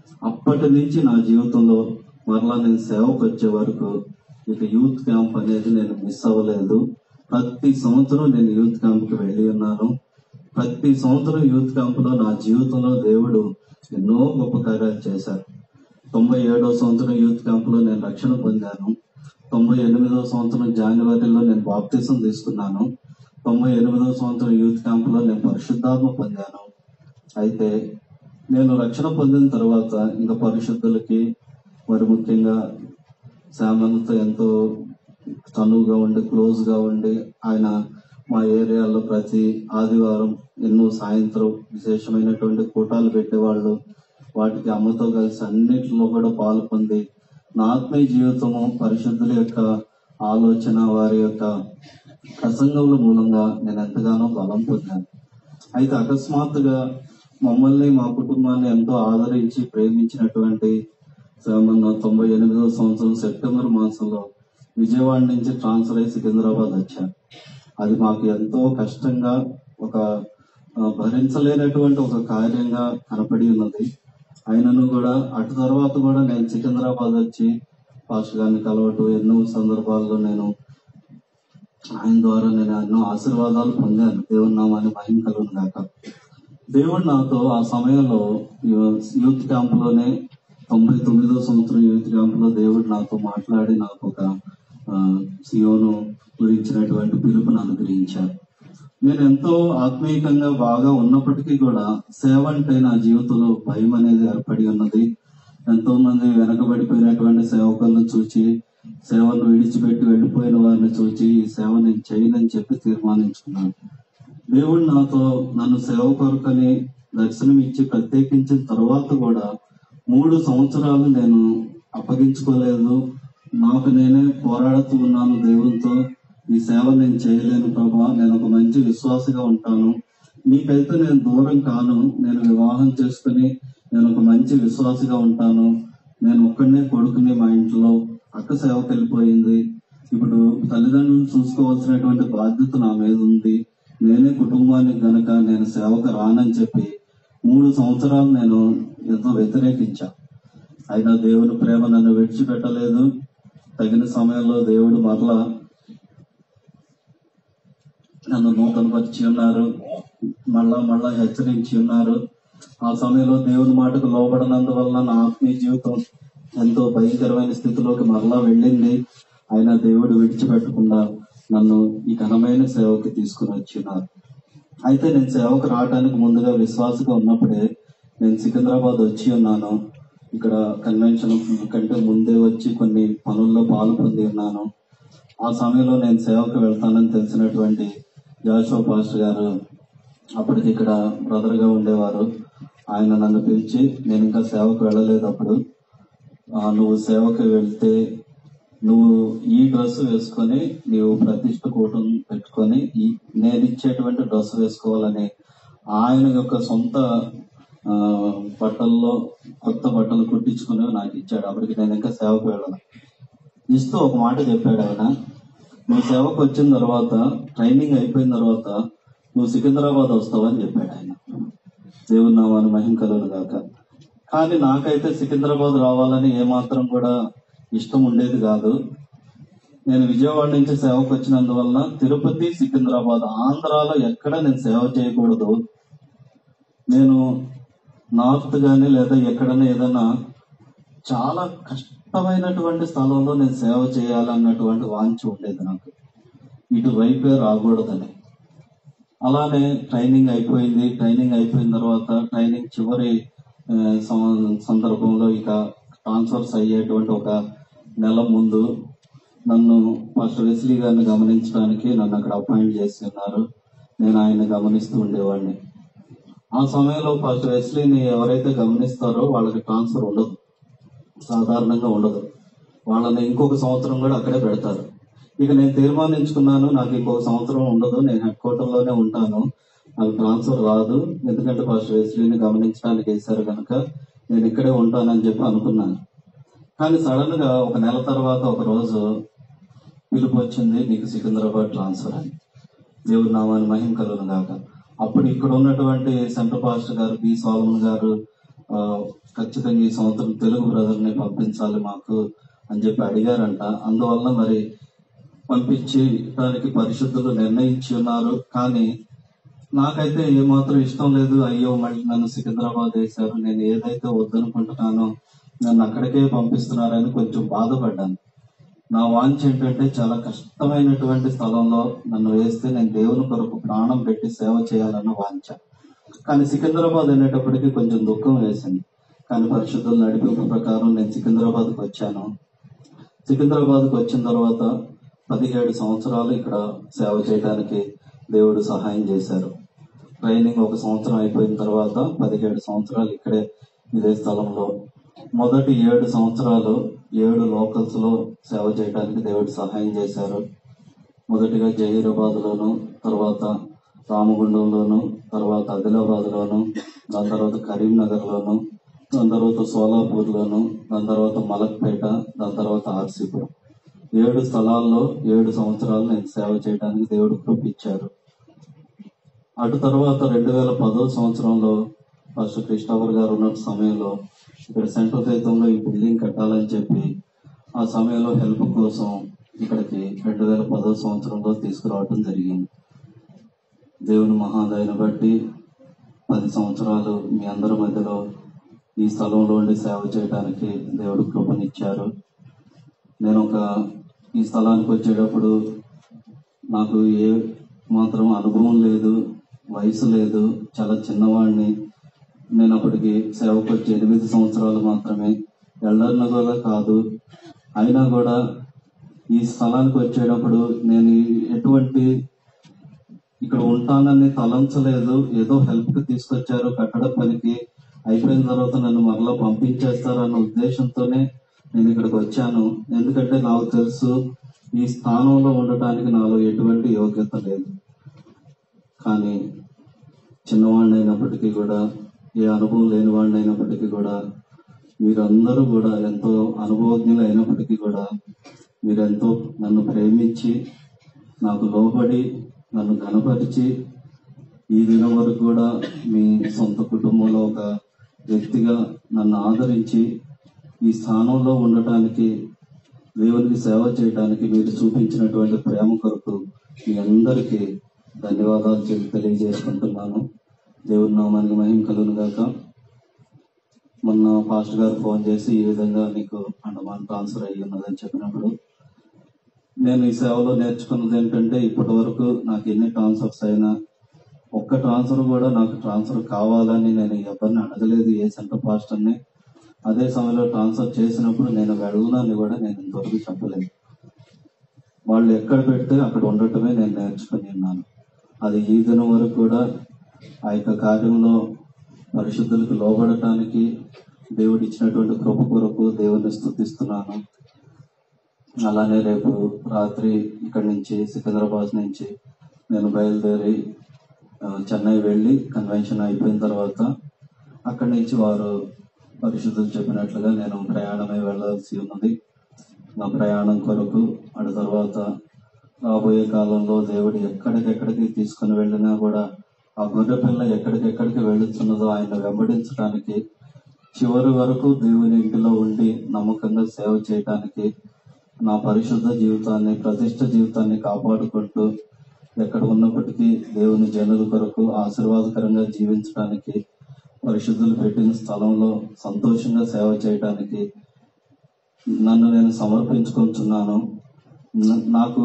అప్పటి నుంచి నా జీవితంలో మరలా నేను సేవకు వచ్చే వరకు ఇక యూత్ క్యాంప్ అనేది నేను మిస్ అవ్వలేదు. ప్రతి సంవత్సరం నేను యూత్ క్యాంప్కి వెళ్ళి ఉన్నాను. ప్రతి సంవత్సరం యూత్ క్యాంపులో నా జీవితంలో దేవుడు ఎన్నో గొప్ప కార్యాలు చేశారు. తొంభై ఏడవ సంవత్సరం యూత్ క్యాంపులో నేను రక్షణ పొందాను. తొంభై ఎనిమిదవ సంవత్సరం జనవరిలో నేను బాప్తిసం తీసుకున్నాను. తొంభై ఎనిమిదవ సంవత్సరం యూత్ క్యాంపులో నేను పరిశుద్ధాత్మ పొందాను. అయితే నేను రక్షణ పొందిన తర్వాత ఇంకా పరిశుద్ధులకి మరి ముఖ్యంగా శామన్తో ఎంతో చనువుగా ఉండి క్లోజ్ గా ఉండి ఆయన మా ఏరియాలో ప్రతి ఆదివారం ఎన్నో సాయంత్రం విశేషమైనటువంటి కూటాలు పెట్టేవాళ్ళు. వాటికి అమ్మతో కలిసి అన్నిటిలో కూడా పాలు పొంది నా ఆత్మీయ జీవితము పరిశుద్ధుల యొక్క ఆలోచన వారి యొక్క ప్రసంగముల మూలంగా నేను ఎంతగానో బలం పొందాను. అయితే అకస్మాత్తుగా మమ్మల్ని మా కుటుంబాన్ని ఎంతో ఆదరించి ప్రేమించినటువంటి మన తొంభై ఎనిమిదవ సంవత్సరం సెప్టెంబర్ మాసంలో విజయవాడ నుంచి ట్రాన్స్ఫర్ అయి సికింద్రాబాద్ వచ్చాను. అది మాకు ఎంతో కష్టంగా ఒక భరించలేనటువంటి ఒక కార్యంగా కనపడి ఉన్నది. అయినను కూడా అటు తర్వాత కూడా నేను సికింద్రాబాద్ వచ్చి పాస్టర్ గారిని కలవటం ఎన్నో సందర్భాల్లో నేను ఆయన ద్వారా నేను ఎన్నో ఆశీర్వాదాలు పొందాను. దేవుని నామాన్ని మహిమ కలుగును గాక. దేవుడు నాతో ఆ సమయంలో యూత్ క్యాంప్ లోనే తొంభై తొమ్మిదో సంవత్సరం యూత్ క్యాంప్ లో దేవుడు నాతో మాట్లాడి నాకు ఒక సియోను గురించినటువంటి పిలుపును అనుగ్రహించారు. నేను ఎంతో ఆత్మీయంగా బాగా ఉన్నప్పటికీ కూడా సేవ అంటే నా జీవితంలో భయం అనేది ఏర్పడి ఉన్నది. ఎంతో మంది వెనకబడిపోయినటువంటి సేవకులను చూచి సేవను విడిచిపెట్టి వెళ్ళిపోయిన వారిని చూచి ఈ సేవ నేను చేయనని చెప్పి తీర్మానించుకున్నాను. దేవుడు నాతో నన్ను సేవ కొరకని దర్శనం ఇచ్చి ప్రత్యేకించిన తర్వాత కూడా మూడు సంవత్సరాలు నేను అప్పగించుకోలేదు. నాకు నేనే పోరాడుతూ ఉన్నాను దేవునితో. ఈ సేవ నేను చేయలేను ప్రభా, నేను ఒక మంచి విశ్వాసగా ఉంటాను, నీకైతే నేను దూరం కాను, నేను వివాహం చేసుకుని నేను ఒక మంచి విశ్వాసగా ఉంటాను, నేను ఒక్కడనే కొడుకుని, మా ఇంట్లో అక్క సేవకి వెళ్ళిపోయింది, ఇప్పుడు తల్లిదండ్రులను చూసుకోవాల్సినటువంటి బాధ్యత నా మీద ఉంది, నేనే కుటుంబానికి గనక నేను సేవకు రానని చెప్పి మూడు సంవత్సరాలు నేను ఎంతో వ్యతిరేకించా. అయినా దేవుని ప్రేమ నన్ను విడిచిపెట్టలేదు. తగిన సమయంలో దేవుడు మరలా నన్ను నూతనపరిచి ఉన్నారు, మళ్ళా మళ్ళా హెచ్చరించి ఉన్నారు. ఆ సమయంలో దేవుని మాటకు లోబడినందువల్ల నా ఆత్మీయ జీవితం ఎంతో భయంకరమైన స్థితిలోకి మరలా వెళ్ళింది. అయినా దేవుడు విడిచిపెట్టకుండా నన్ను ఈ ఘనమైన సేవకి తీసుకుని వచ్చినారు. అయితే నేను సేవకు రావడానికి ముందుగా విశ్వాసగా ఉన్నప్పుడే నేను సికింద్రాబాద్ వచ్చి ఉన్నాను. ఇక్కడ కన్వెన్షన్ కంటే ముందే వచ్చి కొన్ని పనుల్లో పాలు పొంది ఉన్నాను. ఆ సమయంలో నేను సేవకు వెళ్తానని తెలిసినటువంటి జాషువా పాస్టర్ గారు అప్పటికి ఇక్కడ బ్రదర్ గా ఉండేవారు. ఆయన నన్ను పిలిచి, నేను ఇంకా సేవకు వెళ్ళలేదు అప్పుడు, నువ్వు సేవకు వెళ్తే నువ్వు ఈ డ్రెస్ వేసుకొని నీవు ప్రతిష్ఠ కూటం పెట్టుకొని ఈ నేను ఇచ్చేటువంటి డ్రెస్ వేసుకోవాలని ఆయన యొక్క సొంత ఆ బట్టల్లో కొత్త బట్టలు కుట్టించుకుని నాకు ఇచ్చాడు. అప్పటికి నేను ఇంకా సేవకు వెళ్ళను. ఇస్తూ ఒక మాట చెప్పాడు ఆయన, నువ్వు సేవకు వచ్చిన తర్వాత ట్రైనింగ్ అయిపోయిన తర్వాత నువ్వు సికింద్రాబాద్ వస్తావని చెప్పాడు ఆయన. దేవుని నామాన్ని మహిమ కలుగును గాక. కానీ నాకైతే సికింద్రాబాద్ రావాలని ఏమాత్రం కూడా ఇష్టం ఉండేది కాదు. నేను విజయవాడ నుంచి సేవకు వచ్చినందువల్ల తిరుపతి, సికింద్రాబాద్, ఆంధ్రాలో ఎక్కడ నేను సేవ చేయకూడదు, నేను నార్త్ గానీ లేదా ఎక్కడైనా ఏదైనా చాలా కష్టమైనటువంటి స్థలంలో నేను సేవ చేయాలన్నటువంటి వాంఛ ఉండేది నాకు, ఇటువైపే రాకూడదని. అలానే ట్రైనింగ్ అయిపోయింది. ట్రైనింగ్ అయిపోయిన తర్వాత ట్రైనింగ్ చివరి సందర్భంలో ఇక ట్రాన్స్ఫర్స్ అయ్యేటువంటి ఒక నెల ముందు నన్ను పాస్టర్ వెస్లీ గారిని గమనించడానికి నన్ను అక్కడ అపాయింట్ చేసి ఉన్నారు. నేను ఆయన గమనిస్తూ ఉండేవాడిని. ఆ సమయంలో పాస్టర్ వెస్లీని ఎవరైతే గమనిస్తారో వాళ్ళకి ట్రాన్స్ఫర్ ఉండదు, సాధారణంగా ఉండదు. వాళ్ళని ఇంకొక సంవత్సరం కూడా అక్కడే పెడతారు. ఇక నేను తీర్మానించుకున్నాను, నాకు ఇంకొక సంవత్సరం ఉండదు, నేను హెడ్ క్వార్టర్ లోనే ఉంటాను, నాకు ట్రాన్స్ఫర్ రాదు, ఎందుకంటే పాస్టర్ వెస్లీని గమనించడానికి వేశారు కనుక నేను ఇక్కడే ఉంటానని చెప్పి అనుకున్నాను. కానీ సడన్ గా ఒక నెల తర్వాత ఒక రోజు పిలుపు వచ్చింది, నీకు సికింద్రాబాద్ ట్రాన్స్ఫర్ అని. దేవుడి నామాన్ని మహిమ కలుగును గాక. అప్పుడు ఇక్కడ ఉన్నటువంటి సెంటర్ పాస్టర్ గారు, బి సోలమన్ గారు, ఆ, ఖచ్చితంగా ఈ సంవత్సరం తెలుగు బ్రదర్ని పంపించాలి మాకు అని చెప్పి అడిగారంట. అందువల్ల మరి పంపించడానికి పరిశుద్ధులు నిర్ణయించి ఉన్నారు. కానీ నాకైతే ఏమాత్రం ఇష్టం లేదు. అయ్యో మళ్ళీ నన్ను సికింద్రాబాద్ వేశారు, నేను ఏదైతే వద్దనుకుంటున్నానో నన్ను అక్కడికే పంపిస్తున్నారని కొంచెం బాధపడ్డాను. నా వాంఛ ఏంటంటే చాలా కష్టమైనటువంటి స్థలంలో నన్ను వేస్తే నేను దేవుని కొరకు ప్రాణం పెట్టి సేవ చేయాలన్న వాంఛ. కానీ సికింద్రాబాద్ అనేటప్పటికీ కొంచెం దుఃఖం వేసింది. కానీ పరిశుద్ధుల నడిపింపు ప్రకారం నేను సికింద్రాబాద్కి వచ్చాను. సికింద్రాబాద్కి వచ్చిన తర్వాత పదిహేడు సంవత్సరాలు ఇక్కడ సేవ చేయడానికి దేవుడు సహాయం చేశారు. ట్రైనింగ్ ఒక సంవత్సరం అయిపోయిన తర్వాత పదిహేడు సంవత్సరాలు ఇక్కడే ఇదే స్థలంలో మొదటి ఏడు సంవత్సరాలు ఏడు లోకల్స్ లో సేవ చేయడానికి దేవుడు సహాయం చేశారు. మొదటిగా జహీరాబాద్ లోను, తర్వాత రామగుండంలోను, తర్వాత ఆదిలాబాద్ లోను, దాని తర్వాత కరీంనగర్ లోను, దాని తర్వాత సోలాపూర్ లోను, దాని తర్వాత మలక్పేట, దాని తర్వాత ఆర్సీపురం. ఏడు స్థలాల్లో ఏడు సంవత్సరాలు నేను సేవ చేయడానికి దేవుడు కృపించారు. అటు తర్వాత రెండు వేల పదో సంవత్సరంలో ఫస్ట్ క్రిస్టోఫర్ గారు ఉన్న సమయంలో ఇక్కడ సెంట్రల్ సైతంలో ఈ బిల్డింగ్ కట్టాలని చెప్పి ఆ సమయంలో హెల్ప్ కోసం ఇక్కడికి రెండు వేల పదో సంవత్సరంలో తీసుకురావడం జరిగింది. దేవుని మహాదయను బట్టి పది సంవత్సరాలు మీ అందరి మధ్యలో ఈ స్థలంలో ఉండి సేవ చేయడానికి దేవుడు కృపనిచ్చారు. నేను ఒక ఈ స్థలానికి వచ్చేటప్పుడు నాకు ఏ మాత్రం అనుభవం లేదు, వయసు లేదు, చాలా చిన్నవాడిని. నేను అప్పటికి సేవకు వచ్చి ఎనిమిది సంవత్సరాలు మాత్రమే, ఎల్డర్ను కూడా కాదు. అయినా కూడా ఈ స్థలానికి వచ్చేటప్పుడు నేను ఎటువంటి ఇక్కడ ఉంటానని తలంచలేదు. ఏదో హెల్ప్ కి తీసుకొచ్చారు కట్టడ పనికి, అయిపోయిన తర్వాత నన్ను మరలా పంపించేస్తారన్న ఉద్దేశంతోనే నేను ఇక్కడికి వచ్చాను. ఎందుకంటే నాకు తెలుసు ఈ స్థానంలో ఉండటానికి నాలో ఎటువంటి యోగ్యత లేదు. కానీ చిన్నవాడిని అయినప్పటికీ కూడా, ఏ అనుభవం లేని వాడిని అయినప్పటికీ కూడా, మీరందరూ కూడా ఎంతో అనుభవజ్ఞులు అయినప్పటికీ కూడా మీరెంతో నన్ను ప్రేమించి నాకు లోబడి నన్ను ఘనపరిచి ఈ దినం వరకు కూడా మీ సొంత కుటుంబంలో ఒక వ్యక్తిగా నన్ను ఆదరించి ఈ స్థానంలో ఉండటానికి, దేవునికి సేవ చేయడానికి మీరు చూపించినటువంటి ప్రేమ కొరకు మీ అందరికీ ధన్యవాదాలు చెప్పి తెలియజేసుకుంటున్నాను. దేవుని నామానికి మహిమ కలుగును గాక. మొన్న పాస్టర్ గారు ఫోన్ చేసి ఈ విధంగా నీకు అండమాన్ ట్రాన్స్ఫర్ అయ్యి ఉన్నదని చెప్పినప్పుడు నేను ఈ సేవలో నేర్చుకున్నది ఏంటంటే, ఇప్పటి వరకు నాకు ఎన్ని ట్రాన్స్ఫర్స్ అయినా ఒక్క ట్రాన్స్ఫర్ కూడా నాకు ట్రాన్స్ఫర్ కావాలని నేను ఎవరిని అడగలేదు, ఏ సెంటర్ పాస్టర్ని. అదే సమయంలో ట్రాన్స్ఫర్ చేసినప్పుడు నేను వెళ్ళాలని కూడా నేను ఇంతవరకు చెప్పలేదు. వాళ్ళు ఎక్కడ పెడితే అక్కడ ఉండటమే నేను నేర్చుకుని ఉన్నాను. అది ఈ దినం వరకు కూడా ఆ యొక్క కార్యంలో పరిశుద్ధులకు లోబడటానికి దేవుడు ఇచ్చినటువంటి కృప కొరకు దేవుని స్తుతిస్తున్నాను. అలానే రేపు రాత్రి ఇక్కడి నుంచి సికింద్రాబాద్ నుంచి నేను బయలుదేరి చెన్నై వెళ్ళి కన్వెన్షన్ అయిపోయిన తర్వాత అక్కడి నుంచి వారు పరిశుద్ధులు చెప్పినట్లుగా నేను ప్రయాణమై వెళ్లాల్సి ఉన్నది. నా ప్రయాణం కొరకు అటు తర్వాత రాబోయే కాలంలో దేవుడు ఎక్కడికెక్కడికి తీసుకుని వెళ్ళినా కూడా ఆ గొర్రె పిల్ల ఎక్కడికెక్కడికి వెళుతున్నదో ఆయన వెంబడించడానికి, చివరి వరకు దేవుని ఇంటిలో ఉండి నమ్మకంగా సేవ చేయడానికి, నా పరిశుద్ధ జీవితాన్ని, ప్రతిష్ట జీవితాన్ని కాపాడుకుంటూ ఎక్కడ ఉన్నప్పటికీ దేవుని జనుల కొరకు ఆశీర్వాదకరంగా జీవించడానికి, పరిశుద్ధులు పెట్టిన స్థలంలో సంతోషంగా సేవ చేయడానికి నన్ను నేను సమర్పించుకుంటున్నాను. నాకు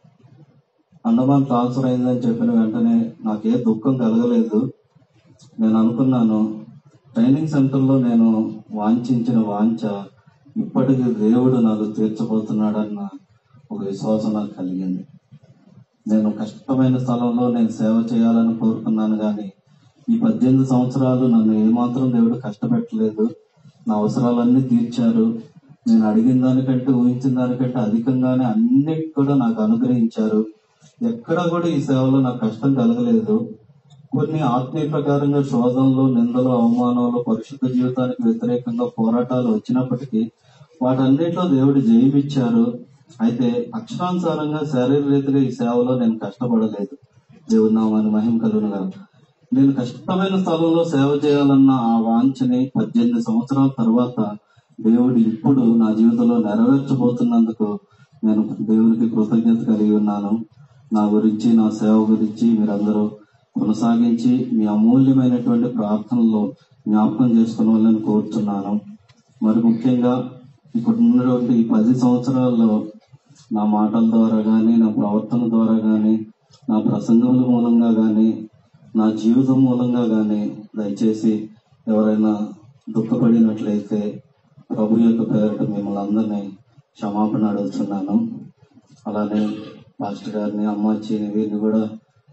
అండమాన్ ట్రాన్స్ఫర్ అయిందని చెప్పిన వెంటనే నాకే దుఃఖం కలగలేదు. నేను అనుకున్నాను, ట్రైనింగ్ సెంటర్లో నేను వాంఛించిన వాంఛ ఇప్పటికీ దేవుడు నాకు తీర్చబోతున్నాడన్న ఒక విశ్వాసం నాకు కలిగింది. నేను కష్టమైన స్థలంలో నేను సేవ చేయాలని కోరుకున్నాను, కానీ ఈ పద్దెనిమిది సంవత్సరాలు నన్ను ఏమాత్రం దేవుడు కష్టపెట్టలేదు. నా అవసరాలన్నీ తీర్చారు. నేను అడిగిన దానికంటే, ఊహించిన దానికంటే అధికంగానే అన్నిటి కూడా నాకు అనుగ్రహించారు. ఎక్కడా కూడా ఈ సేవలో నాకు కష్టం కలగలేదు. కొన్ని ఆత్మీయ ప్రకారంగా శోధనలు, నిందలు, అవమానాలు, పరిశుద్ధ జీవితానికి వ్యతిరేకంగా పోరాటాలు వచ్చినప్పటికీ వాటన్నిటిలో దేవుడు జయమిచ్చారు. అయితే అక్షరానుసారంగా శారీరక రీతిగా ఈ సేవలో నేను కష్టపడలేదు. దేవుడి నామాన్ని మహిమ కలుగును గాక. నేను కష్టమైన స్థలంలో సేవ చేయాలన్న ఆ వాంఛని పద్దెనిమిది సంవత్సరాల తర్వాత దేవుడు ఇప్పుడు నా జీవితంలో నెరవేర్చబోతున్నందుకు నేను దేవునికి కృతజ్ఞత కలిగి ఉన్నాను. నా గురించి, నా సేవ గురించి మీరందరూ కొనసాగించి మీ అమూల్యమైనటువంటి ప్రార్థనలో జ్ఞాపకం చేసుకునే వాళ్ళని కోరుతున్నాను. మరి ముఖ్యంగా ఇప్పుడు ఉన్నటువంటి ఈ పది సంవత్సరాల్లో నా మాటల ద్వారా కానీ, నా ప్రవర్తన ద్వారా కానీ, నా ప్రసంగముల మూలంగా కానీ, నా జీవితం మూలంగా కానీ దయచేసి ఎవరైనా దుఃఖపడినట్లయితే ప్రభు యొక్క పేరిట మిమ్మల్ని అందరినీ క్షమాపణ అడుగుతున్నాను. అలానే పాస్టర్ గారిని, అమ్మాచిని, వీరిని కూడా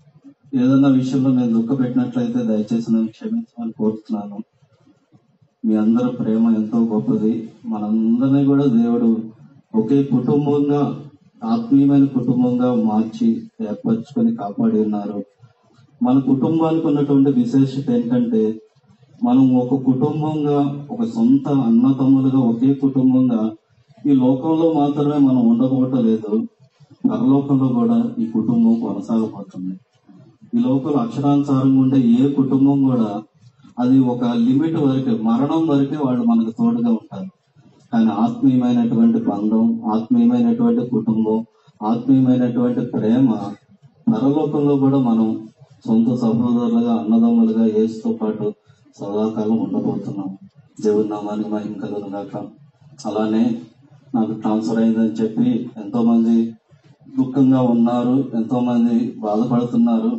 ఏదైనా విషయంలో నేను దుఃఖ పెట్టినట్లయితే దయచేసి నన్ను క్షమించమని కోరుతున్నాను. మీ అందరి ప్రేమ ఎంతో గొప్పది. మనందరినీ కూడా దేవుడు ఒకే కుటుంబంగా, ఆత్మీయమైన కుటుంబంగా మార్చి ఏర్పరచుకొని కాపాడి ఉన్నారు. మన కుటుంబానికి ఉన్నటువంటి విశేషత ఏంటంటే, మనం ఒక కుటుంబంగా, ఒక సొంత అన్నతమ్ములుగా, ఒకే కుటుంబంగా ఈ లోకంలో మాత్రమే మనం ఉండకపోవటం లేదు, పరలోకంలో కూడా ఈ కుటుంబం కొనసాగబోతుంది. ఈ లోకంలో అక్షరానుసారంగా ఉండే ఏ కుటుంబం కూడా అది ఒక లిమిట్ వరకే, మరణం వరకే వాళ్ళు మనకు తోడుగా ఉంటారు. కానీ ఆత్మీయమైనటువంటి బంధం, ఆత్మీయమైనటువంటి కుటుంబం, ఆత్మీయమైనటువంటి ప్రేమ పరలోకంలో కూడా మనం సొంత సహోదరులుగా, అన్నదమ్ములుగా యేసుతో పాటు సదాకాలం ఉండబోతున్నాం. దేవుడి నామానికి మహిమ కలుగును గాక. అలానే నాకు ట్రాన్స్ఫర్ అయిందని చెప్పి ఎంతో మంది దుఃఖంగా ఉన్నారు, ఎంతో మంది బాధపడుతున్నారు.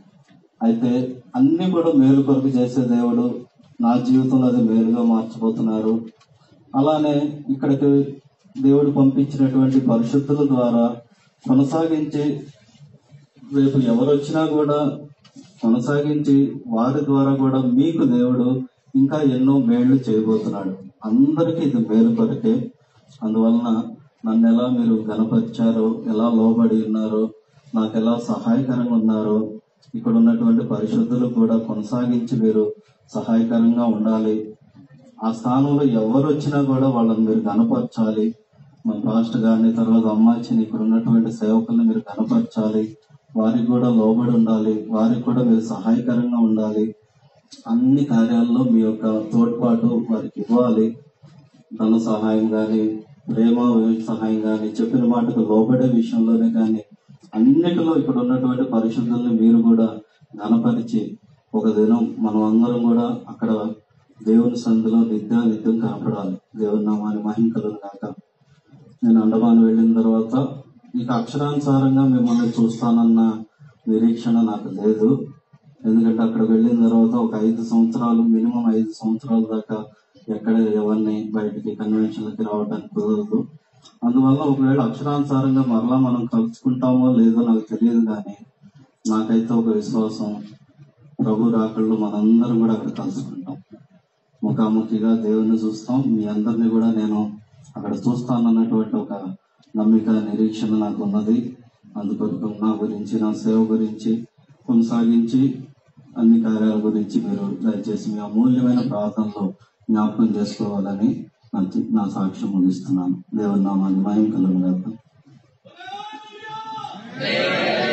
అయితే అన్ని కూడా మేలు కొరకు చేసే దేవుడు నా జీవితంలో అది మేలుగా మార్చబోతున్నారు. అలానే ఇక్కడికి దేవుడు పంపించినటువంటి పరిశుద్ధుల ద్వారా కొనసాగించి రేపు ఎవరు వచ్చినా కూడా కొనసాగించి వారి ద్వారా కూడా మీకు దేవుడు ఇంకా ఎన్నో మేళ్లు చేయబోతున్నాడు. అందరికీ ఇది మేలు కొరకే. అందువలన నన్ను ఎలా మీరు గణపరిచారో, ఎలా లోబడి ఉన్నారో, నాకు ఎలా సహాయకరంగా ఉన్నారో, ఇక్కడ ఉన్నటువంటి పరిశుద్ధులు కూడా కొనసాగించి మీరు సహాయకరంగా ఉండాలి. ఆ స్థానంలో ఎవరు వచ్చినా కూడా వాళ్ళని మీరు గణపరచాలి. మన పాస్టర్ గారిని, తర్వాత అమ్మాయిని, ఇక్కడ ఉన్నటువంటి సేవకుల్ని మీరు గణపరచాలి. వారికి కూడా లోబడి ఉండాలి, వారికి కూడా మీరు సహాయకరంగా ఉండాలి. అన్ని కార్యాల్లో మీ యొక్క తోడ్పాటు వారికి ఇవ్వాలి. ధన సహాయం కానీ, ప్రేమ సహాయం కానీ, చెప్పిన మాటకు లోబడే విషయంలోనే కానీ, అన్నిటిలో ఇక్కడ ఉన్నటువంటి పరిశుద్ధుల్ని మీరు కూడా ఘనపరిచి ఒక దినం మనం అందరం కూడా అక్కడ దేవుని సంధిలో నిత్యా నిత్యం కనపడాలి. దేవుని నామాన్ని మహిమ కలుగును గాక. నేను అండమాన్ వెళ్ళిన తర్వాత ఇక అక్షరానుసారంగా మిమ్మల్ని చూస్తానన్న నిరీక్షణ నాకు లేదు. ఎందుకంటే అక్కడ వెళ్ళిన తర్వాత ఒక ఐదు సంవత్సరాలు మినిమం ఐదు సంవత్సరాల దాకా ఎక్కడ ఎవరిని బయటికి కన్వెన్షన్లకి రావడానికి కుదరదు. అందువల్ల ఒకవేళ అక్షరానుసారంగా మరలా మనం కలుసుకుంటామో లేదో నాకు తెలియదు. కానీ నాకైతే ఒక విశ్వాసం, ప్రభు రాకళ్ళు మనందరం కూడా అక్కడ కలుసుకుంటాం, ముఖాముఖిగా దేవుని చూస్తాం. మీ అందరినీ కూడా నేను అక్కడ చూస్తానన్నటువంటి ఒక నమ్మిక, నిరీక్షణ నాకు ఉన్నది. అందుకొరకు నా గురించి, నా సేవ గురించి కొనసాగించి అన్ని కార్యాల గురించి మీరు దయచేసి మీ అమూల్యమైన ప్రార్థనలో జ్ఞాపకం చేసుకోవాలని నా సాక్ష్యం ముగిస్తున్నాను. దేవుని నామాన్ని మహిమ కలుగును గాక.